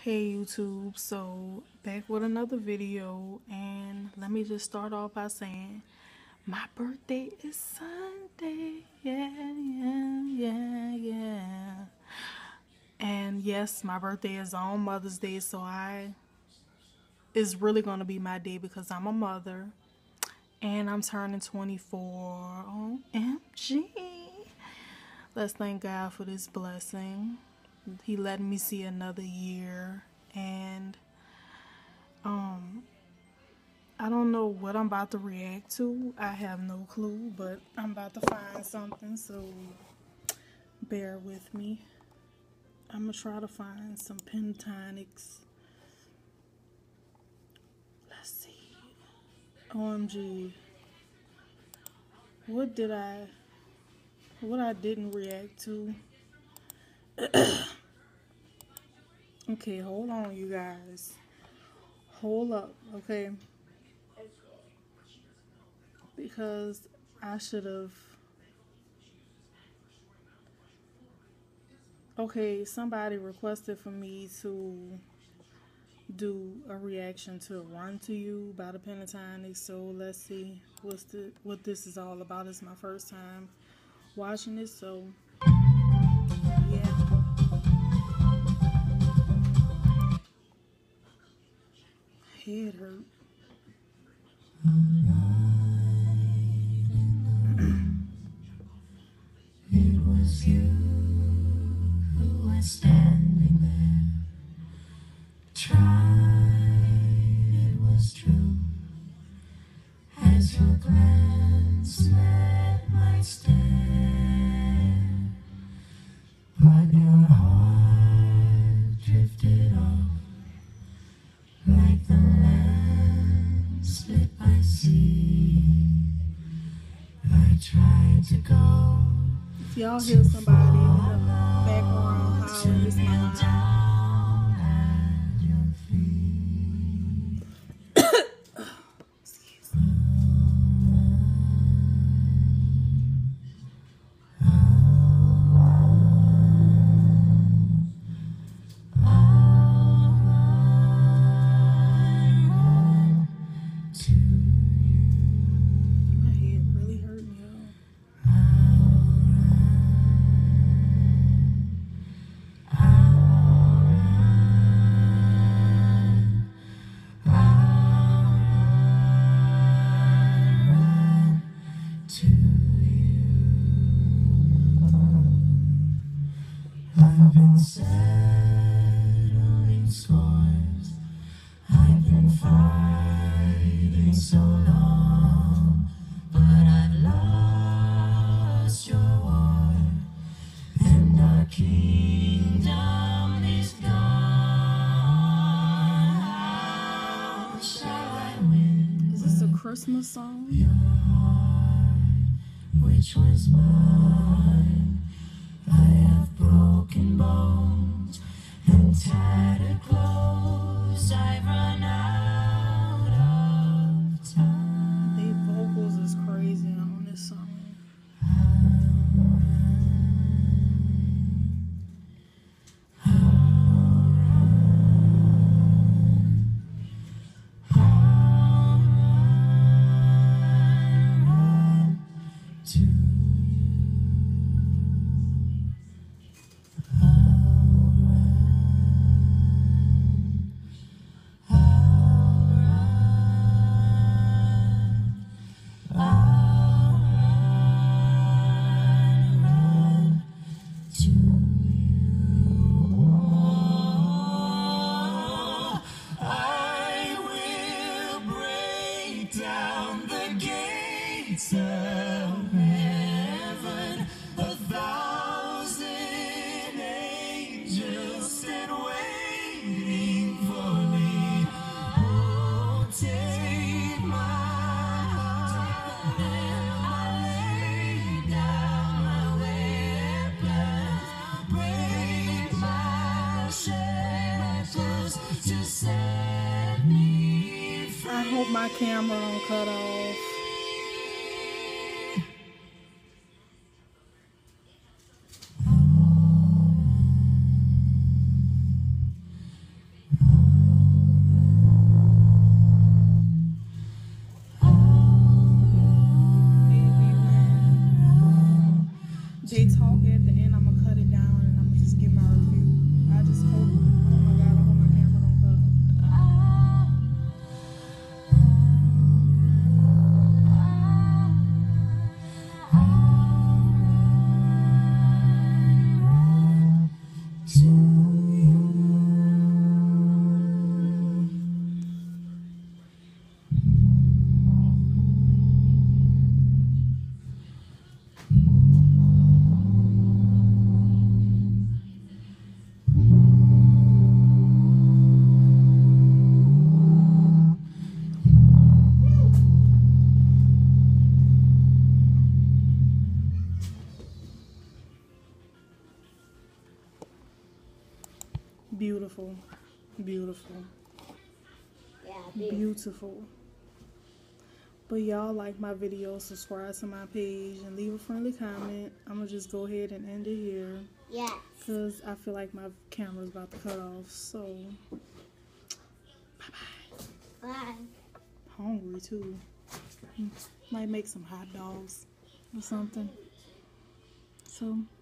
Hey YouTube, so back with another video, and let me just start off by saying my birthday is Sunday. Yeah. And yes, my birthday is on Mother's Day, so it's really gonna be my day because I'm a mother and I'm turning 24. OMG. Let's thank God for this blessing. He let me see another year, and I don't know what I'm about to react to. I have no clue, but I'm about to find something, so bear with me. I'm gonna try to find some Pentatonics. Let's see. OMG. What I didn't react to. Okay, hold on, you guys. Hold up, okay? Because I should have. Okay, somebody requested for me to do a reaction to Run to You by the Pentatonics. So let's see what this is all about. It's my first time watching it, so yeah. Head hurt. It was you who was standing there. Tried, it was true. As your glance met my stare, but your heart drifted off like the land split by sea. I tried to go. If y'all hear somebody in the background hollering, it's my mom. My head really hurting, y'all. I've been settling scores. I've been fighting so long, but I've lost your war, and our kingdom is gone. How shall I win Is this a Christmas song? your heart, which was mine? I have broken bones and tattered clothes. I've run out of time. They vocals is crazy on this song. To you. I will break down the gates of heaven. 1,000 angels stand waiting for me. Oh, take my heart and I lay down my weapons. Break my shackles to set me free. I hope my camera don't cut off. Beautiful. Beautiful. Yeah, I do. Beautiful. But y'all like my video, subscribe to my page, and leave a friendly comment. I'm going to just go ahead and end it here. Yes. Because I feel like my camera's about to cut off. So, bye-bye. Bye. Hungry, too. Might make some hot dogs or something. So,